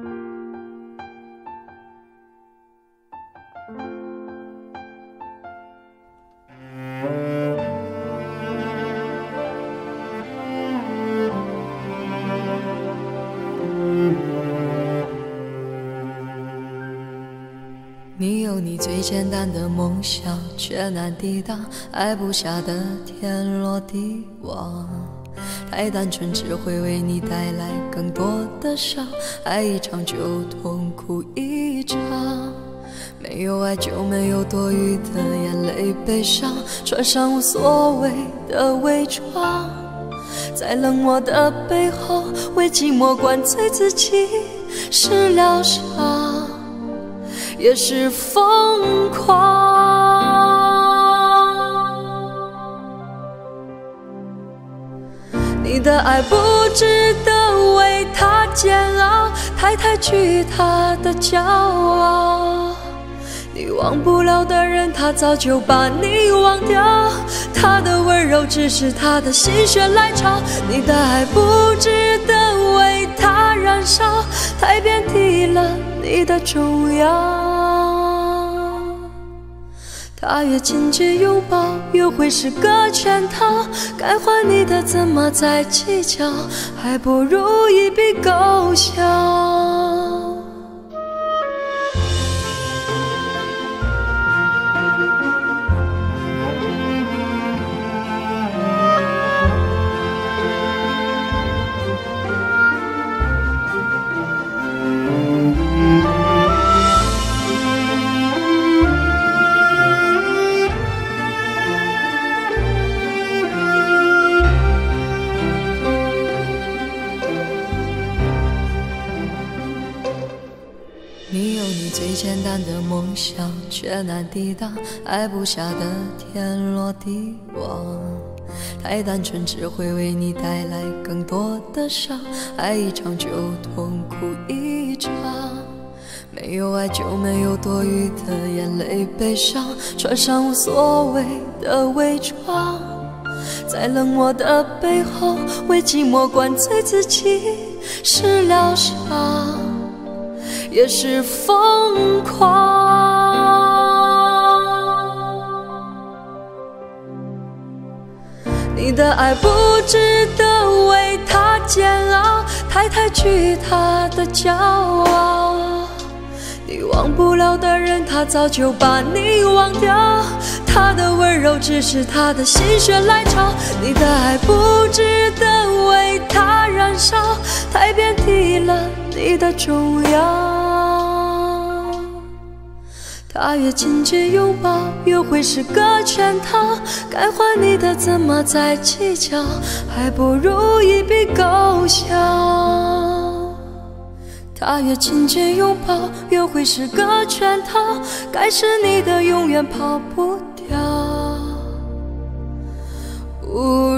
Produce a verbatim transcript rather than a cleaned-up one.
你有你最简单的梦想，却难抵挡爱不下的天罗地网。太单纯只会为你带来更多的伤，爱一场就痛苦一场。没有爱就没有多余的眼泪悲伤，穿上无所谓的伪装，在冷漠的背后为寂寞灌醉自己，是疗伤也是疯狂。你的爱不值得为他煎熬，太抬举他的骄傲。你忘不了的人，他早就把你忘掉，他的温柔只是他的心血来潮。你的爱不值得为他燃烧，太遍体了你的重要。他越紧紧拥抱，又会是个圈套，该还你的怎么再计较，还不如一笔勾销。你有你最简单的梦想，却难抵挡爱不下的天罗地网。太单纯只会为你带来更多的伤，爱一场就痛苦一场。没有爱就没有多余的眼泪悲伤，穿上无所谓的伪装，在冷漠的背后为寂寞灌醉自己，是疗伤也是疯狂。你的爱不值得为他煎熬，太抬举他的骄傲。你忘不了的人，他早就把你忘掉，他的温柔只是他的心血来潮。你的爱不值得为他燃烧，太遍体了你的重要。他越紧紧拥抱，又会是个圈套，该还你的怎么再计较，还不如一笔勾销。他越紧紧拥抱，又会是个圈套，该是你的永远跑不掉。不